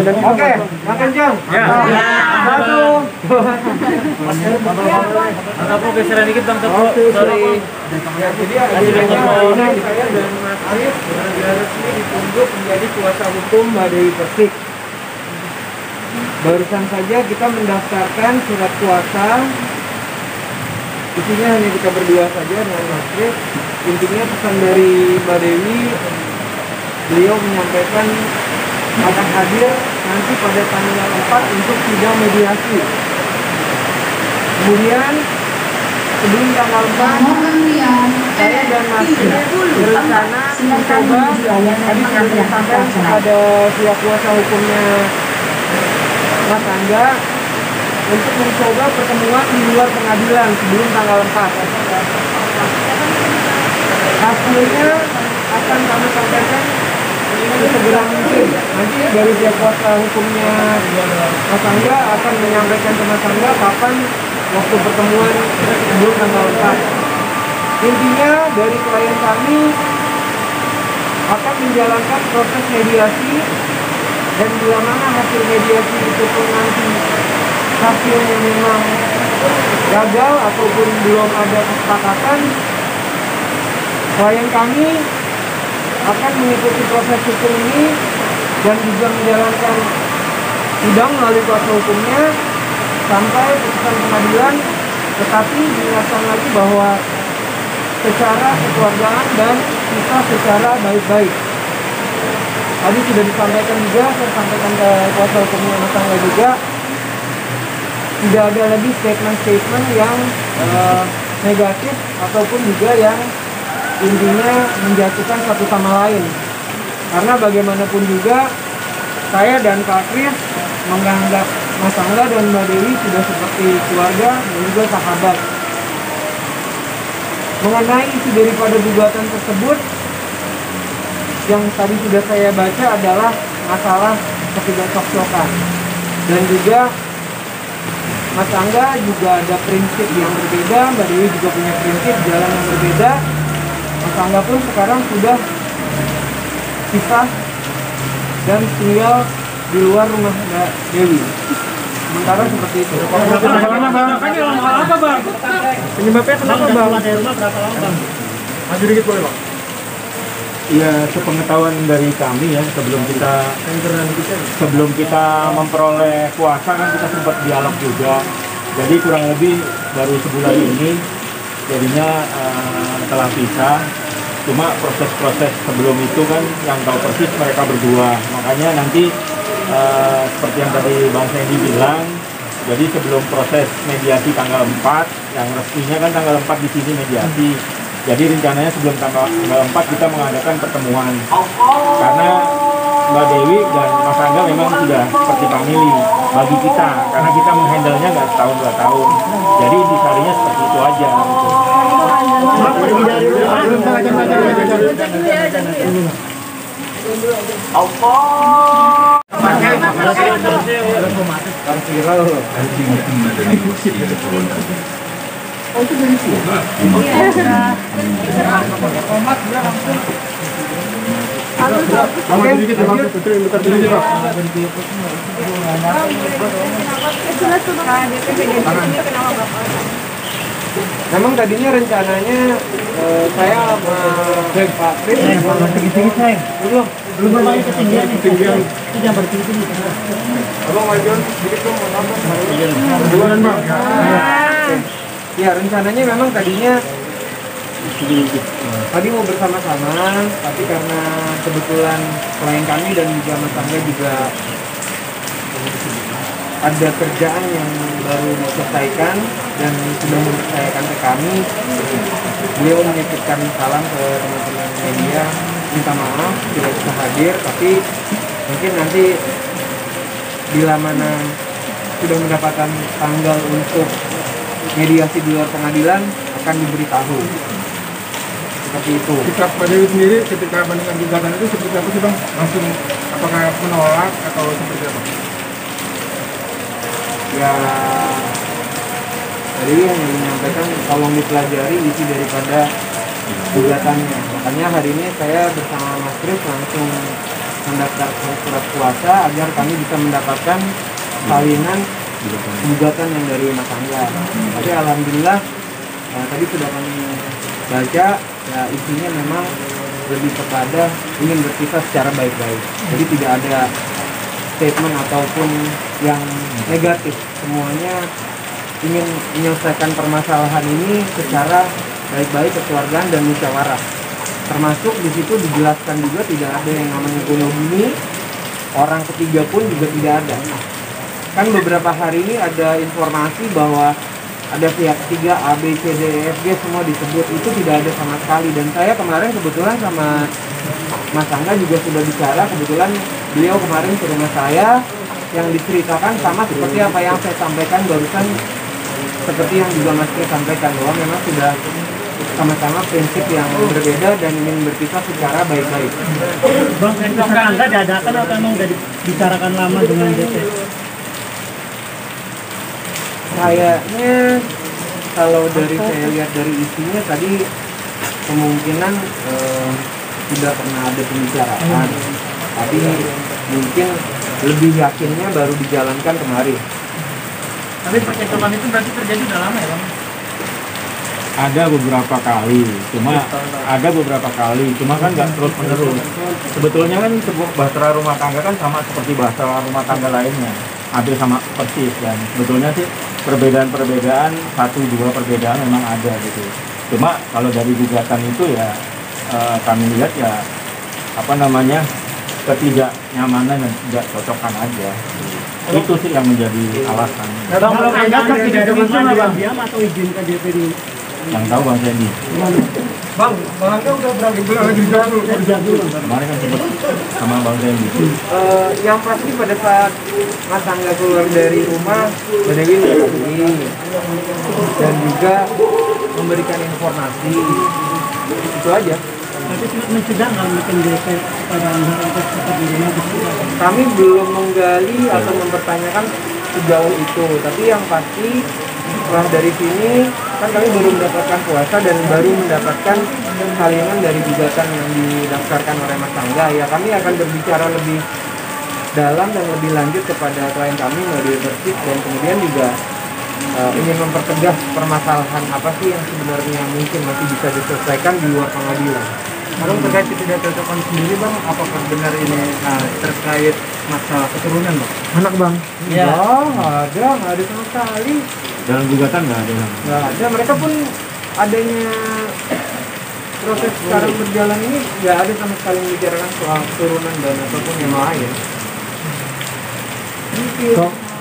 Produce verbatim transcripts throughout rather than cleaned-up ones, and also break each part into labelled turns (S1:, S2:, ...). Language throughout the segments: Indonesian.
S1: Oke, makan Jong.
S2: Ya.
S1: Satu.
S2: Bang Tapu geseran dikit Bang Tapu. Sorry.
S1: Ya, jadi akhirnya saya dan Mas Arif sudah resmi ditunjuk menjadi kuasa hukum Mbak Dewi Persik. Barusan saja kita mendaftarkan surat kuasa. Isinya hanya kita berdua saja dengan Mas Arif. Intinya pesan dari Mbak Dewi, beliau menyampaikan akan hadir nanti pada tanggal empat untuk sidang mediasi. Kemudian sebelum tanggal empat, saya dan Mas berencana mencoba tadi sudah disampaikan kepada pihak kuasa hukumnya Mas Angga untuk mencoba pertemuan di luar pengadilan sebelum tanggal empat. Hasilnya akan kami sampaikan segera mungkin. Nanti dari pihak kuasa hukumnya Mas Angga akan menyampaikan ke Mas Angga kapan waktu pertemuan sebelum tanggal empat. Intinya dari klien kami akan menjalankan proses mediasi, dan bila mana hasil mediasi itu pun nanti hasilnya memang gagal ataupun belum ada kesepakatan, klien kami akan mengikuti proses hukum ini dan juga menjalankan sidang melalui kuasa hukumnya sampai putusan pengadilan, tetapi diingatkan lagi bahwa secara kekeluargaan dan kita secara baik-baik. Tadi sudah disampaikan juga, saya sampaikan ke kuasa hukumnya Mas Angga juga, tidak ada lagi statement-statement yang uh, negatif ataupun juga yang intinya menjatuhkan satu sama lain. Karena bagaimanapun juga saya dan Kak Kris menganggap Mas Angga dan Mbak Dewi sudah seperti keluarga dan juga sahabat. Mengenai isi daripada gugatan tersebut, yang tadi sudah saya baca adalah masalah ketidakcocokkan, dan juga Mas Angga juga ada prinsip yang berbeda, Mbak Dewi juga punya prinsip jalan yang berbeda. Mas Angga pun sekarang sudah pisah dan tinggal di luar rumah Mbak Dewi. Sementara seperti itu.
S2: Penyebabnya apa Bang?
S1: Penyebabnya kenapa Bang?
S2: Berapa lama Bang? Maju dikit boleh Bang?
S3: Ya, sepengetahuan dari kami ya, sebelum kita sebelum kita memperoleh kuasa kan kita sempat dialog juga. Jadi kurang lebih baru sebulan ini jadinya uh, telah pisah. Cuma proses-proses sebelum itu kan yang tahu persis mereka berdua. Makanya nanti uh, seperti yang tadi Bang Sandy bilang, jadi sebelum proses mediasi tanggal empat, yang resminya kan tanggal empat di sini mediasi. Jadi rencananya sebelum tanggal empat kita mengadakan pertemuan. Karena Mbak Dewi dan Mas Angga memang sudah seperti family bagi kita, karena kita menghandle-nya nggak setahun dua tahun. Jadi intisarinya seperti itu aja. Gitu.
S1: Oh, itu dari sini? Iya. Tomat dia langsung. Oke, dikit ya Bang. Betul, bentar dulu ya Bang. Memang tadinya rencananya uh, saya sama Pak Kris
S2: Tinggi-tinggi sayang.
S1: belum
S2: Belum bermain ketinggian. Ketinggian. Itu jangan bertinggi.
S1: Abang majuan sedikit dong, abang.
S2: Duluan Bang.
S1: Ya, rencananya memang tadinya tadi mau bersama-sama, tapi karena kebetulan klien kami dan juga Mas Angga juga ada kerjaan yang baru diselesaikan dan sudah mempercayakan ke kami, beliau menitipkan salam ke teman-teman media, minta maaf tidak bisa hadir, tapi mungkin nanti bila mana sudah mendapatkan tanggal untuk mediasi di luar pengadilan akan diberitahu. Seperti itu.
S4: Sikap Mbak Dewi sendiri ketika bandingkan gugatan itu seperti apa sih Bang? Langsung apakah menolak atau seperti apa?
S1: Ya, tadi hanya menyampaikan tolong dipelajari isi daripada gugatannya. Makanya hari ini saya bersama Mas Kris langsung mendaftarkan surat kuasa agar kami bisa mendapatkan salinan gugatan yang dari rumah tangga. Tapi alhamdulillah eh, tadi sudah kami baca, ya isinya memang lebih kepada ingin berpisah secara baik-baik. Jadi tidak ada statement ataupun yang negatif, semuanya ingin menyelesaikan permasalahan ini secara baik-baik, kekeluargaan dan musyawarah. Termasuk di situ dijelaskan juga tidak ada yang namanya monogami, orang ketiga pun juga tidak ada. Kan beberapa hari ini ada informasi bahwa ada pihak ketiga A, B, C, D, E, F, G semua disebut, itu tidak ada sama sekali. Dan saya kemarin kebetulan sama Mas Angga juga sudah bicara, kebetulan beliau kemarin ke rumah saya, yang diceritakan sama seperti apa yang saya sampaikan barusan, seperti yang juga Mas Kri sampaikan, bahwa memang sudah sama-sama prinsip yang berbeda dan ingin berpisah secara baik-baik.
S2: Bang, keputusan Angga diadakan atau memang udah dibicarakan lama dengan D P?
S1: Kayaknya kalau dari saya lihat dari isinya tadi kemungkinan eh, tidak pernah ada pembicaraan, tapi mungkin lebih yakinnya baru dijalankan kemarin.
S2: Tapi percakapan itu berarti terjadi udah lama ya Bang?
S3: Ada beberapa kali, cuma ada beberapa kali, cuma kan nggak terus menerus. Sebetulnya kan sebuah bahasa rumah tangga kan sama seperti bahasa rumah tangga lainnya, hampir sama persis, dan sebetulnya sih perbedaan-perbedaan satu dua perbedaan memang ada gitu. Cuma kalau dari gugatan itu ya eh, kami lihat ya apa namanya ketidaknyamanan dan tidak cocokan aja. Itu sih yang menjadi alasan.
S2: Bang, kalau Angga kan tidak ada masalah diam atau izin ke D P D?
S3: Yang tahu Bang Sandy.
S1: Bang, Bang Angga udah berapa bulan lagi di jalan dulu?
S3: Kemarin kan sempat sama Bang Sandy.
S1: Uh, yang pasti pada saat Mas Angga keluar dari rumah, Dewi ini dan juga memberikan informasi, itu aja.
S2: Tapi mencegah nggak mungkin D P pada Angga untuk tetap di rumah?
S1: Kami belum menggali atau mempertanyakan sejauh itu, tapi yang pasti setelah dari sini kan kami baru mendapatkan kuasa dan baru mendapatkan salinan dari gugatan yang didaftarkan oleh Mas Angga. Ya kami akan berbicara lebih dalam dan lebih lanjut kepada klien kami melalui Persib, dan kemudian juga uh, ingin mempertegas permasalahan apa sih yang sebenarnya mungkin masih bisa diselesaikan di luar pengadilan.
S4: Kalau terkait ketidakcocokan sendiri Bang, apakah benar ini uh, terkait masalah keturunan Bang?
S1: Anak Bang?
S2: Iya.
S1: Oh, nggak ada, nggak ada sama sekali.
S3: Dalam gugatan nggak ada.
S1: Nggak ada, mereka pun adanya proses sekarang berjalan ini nggak ada sama sekali membicarakan soal keturunan dan ataupun yang lain. Mungkin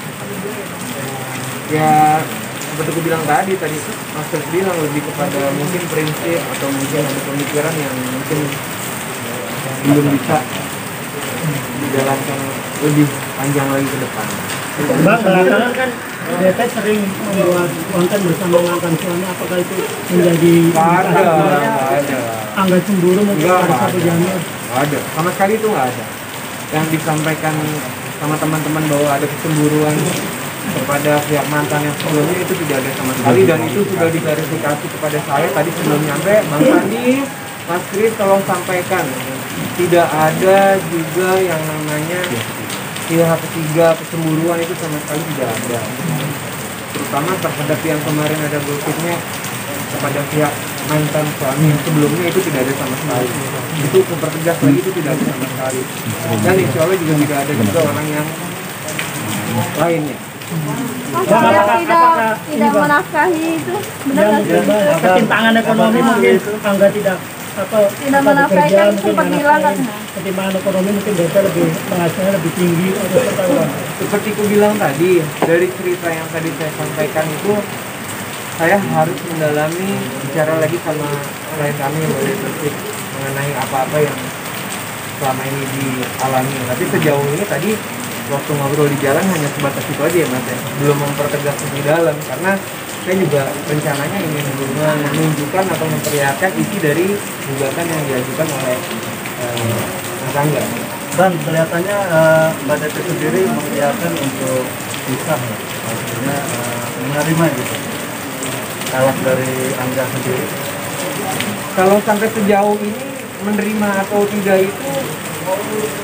S1: ya seperti aku bilang tadi, tadi Mas Kri bilang lebih kepada mungkin prinsip atau mungkin ada pemikiran yang mungkin belum bisa dijalankan lebih panjang lagi ke depan.
S2: Bang, belakangan kan D P sering membuat konten bersama mantan suami, apakah itu menjadi
S1: Nggak ada, nggak ada.
S2: Angga cemburu mungkin
S1: Nggak,
S2: pada
S1: nggak
S2: satu
S1: ada.
S2: jamnya?
S1: Nggak ada, sama sekali itu nggak ada. Yang disampaikan sama teman-teman bahwa ada kecemburuan kepada pihak mantan yang sebelumnya itu tidak ada sama sekali, dan itu sudah diklarifikasi kepada saya tadi sebelum nyampe. Bang Sandi, Mas Kri tolong sampaikan, tidak ada juga yang namanya pihak ketiga kecemburuan, itu sama sekali tidak ada, terutama terhadap yang kemarin ada gosipnya kepada pihak mantan suami yang sebelumnya, itu tidak ada sama sekali. Itu mempertegas lagi, itu tidak ada sama sekali, dan insya Allah juga tidak ada juga orang yang lainnya.
S5: Oh, saya tidak tidak menafkahi itu benar nggak sih?
S2: Ketimpangan ekonomi mungkin Angga tidak apa
S5: Tidak
S2: apa
S5: menafkahi
S2: bekerja,
S5: kan
S2: mungkin
S5: sempat
S2: nggak
S5: bilang kan?
S2: nafkahi. Ketimpangan ekonomi mungkin D P lebih penghasilannya lebih tinggi atau seperti apa?
S1: Seperti ku bilang tadi, dari cerita yang tadi saya sampaikan itu, saya harus mendalami, bicara lagi sama klien kami melalui Persib mengenai apa-apa yang selama ini dialami. Tapi sejauh ini tadi waktu ngobrol di jalan hanya sebatas itu aja ya Mas ya, belum mempertegas lebih dalam, karena saya juga rencananya ingin menunjukkan atau memperlihatkan isi dari gugatan yang diajukan oleh eh, Mas Angga.
S6: Dan kelihatannya uh, Mbak D P sendiri mengiyakan untuk pisah, ya. Maksudnya uh, menerima gitu. Kalau dari Angga sendiri,
S1: Kalau sampai sejauh ini menerima atau tidak itu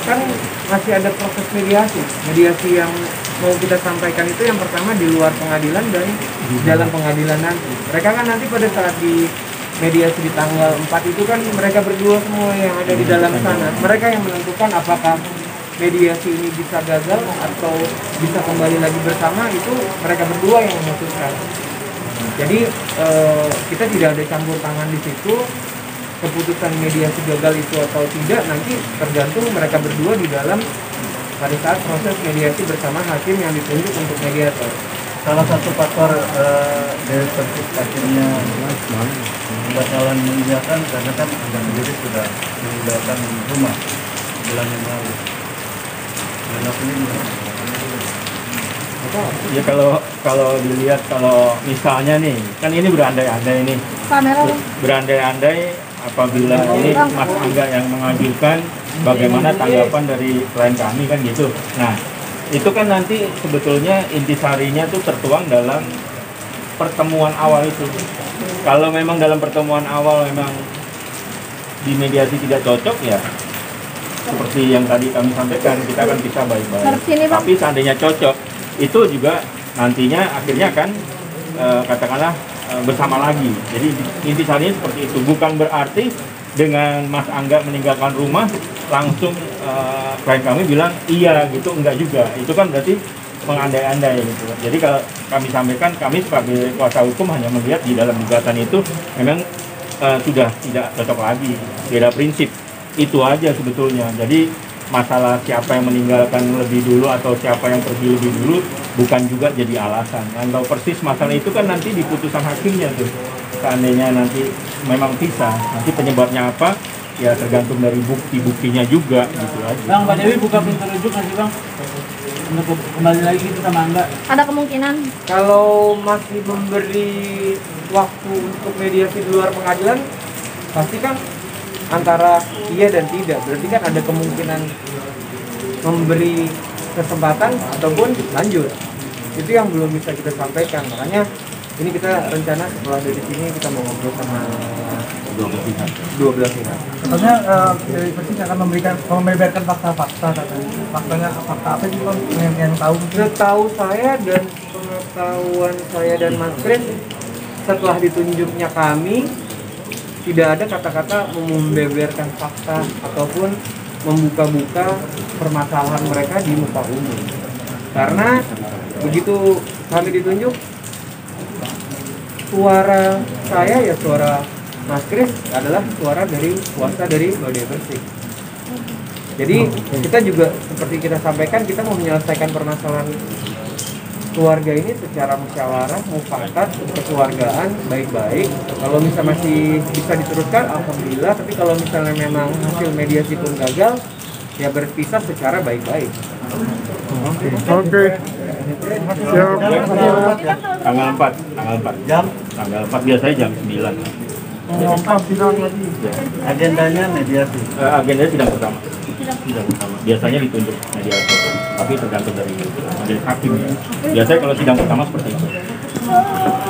S1: kan masih ada proses mediasi. Mediasi yang mau kita sampaikan itu yang pertama di luar pengadilan dan di dalam pengadilan nanti. Mereka kan nanti pada saat di mediasi di tanggal empat itu kan mereka berdua semua yang ada di dalam sana. Mereka yang menentukan apakah mediasi ini bisa gagal atau bisa kembali lagi bersama, itu mereka berdua yang memutuskan. Jadi eh, kita tidak ada campur tangan di situ. Keputusan mediasi gagal itu atau tidak nanti tergantung mereka berdua di dalam pada saat proses mediasi bersama hakim yang ditunjuk untuk mediator.
S6: Salah satu faktor uh, dari persib akhirnya bakalan mengiyakan karena kan Anda sendiri sudah meninggalkan rumah bulan yang lalu. Dan apa ini?
S3: Ya kalau kalau dilihat, kalau misalnya nih, kan ini berandai-andai nih,
S5: Kamera
S3: berandai-andai apabila ini Mas Angga yang mengajukan, bagaimana tanggapan dari klien kami kan gitu. Nah, itu kan nanti sebetulnya intisarinya tuh tertuang dalam pertemuan awal itu. Kalau memang dalam pertemuan awal memang di mediasi tidak cocok, ya seperti yang tadi kami sampaikan, kita akan bisa baik-baik. Tapi seandainya cocok, itu juga nantinya akhirnya kan e, katakanlah e, bersama lagi. Jadi intisarinya seperti itu. Bukan berarti dengan Mas Angga meninggalkan rumah langsung uh, klien kami bilang iya gitu, enggak juga. Itu kan berarti mengandai-andai gitu. Jadi kalau kami sampaikan, kami sebagai kuasa hukum hanya melihat di dalam gugatan itu memang uh, sudah tidak cocok lagi, beda prinsip. Itu aja sebetulnya. Jadi masalah siapa yang meninggalkan lebih dulu atau siapa yang pergi lebih dulu bukan juga jadi alasan. Yang tahu persis masalah itu kan nanti di putusan hakimnya tuh. Seandainya nanti memang pisah, nanti penyebabnya apa? Ya tergantung dari bukti-buktinya juga gitu aja.
S2: Bang, Mbak Dewi buka pintu rujuk nggak sih Bang? Untuk kembali lagi gitu sama Angga.
S5: Ada kemungkinan.
S1: Kalau masih memberi waktu untuk mediasi di luar pengadilan, pasti kan antara iya dan tidak. Berarti kan ada kemungkinan memberi kesempatan ataupun lanjut. Itu yang belum bisa kita sampaikan. Makanya ini kita rencana setelah dari sini kita mau ngobrol sama dua belas pihak. dua belas pihak.
S4: Katanya uh, dari persib akan memberikan membeberkan fakta-fakta katanya. Faktanya fakta apa sih Bang yang, yang tahu?
S1: Setahu saya dan pengetahuan saya dan Mas Kris, setelah ditunjuknya kami tidak ada kata-kata membeberkan fakta ataupun membuka-buka permasalahan mereka di muka umum. Karena begitu kami ditunjuk, suara saya ya suara Mas Kris adalah suara dari kuasa dari Bade Persik. Jadi kita juga seperti kita sampaikan, kita mau menyelesaikan permasalahan keluarga ini secara musyawarah, mufakat, kekeluargaan baik-baik. Kalau misalnya masih bisa diteruskan, alhamdulillah. Tapi kalau misalnya memang hasil mediasi pun gagal, ya berpisah secara baik-baik.
S4: Oke. Oke. Siap.
S3: Tanggal empat, tanggal empat jam, tanggal empat biasanya jam sembilan.
S4: Empat sidang lagi.
S3: Ya.
S6: Agendanya mediasi.
S3: Uh, agendanya sidang pertama. Sidang pertama. Biasanya ditunjuk mediator, tapi tergantung dari majelis hakim ya. Biasanya kalau sidang pertama seperti itu.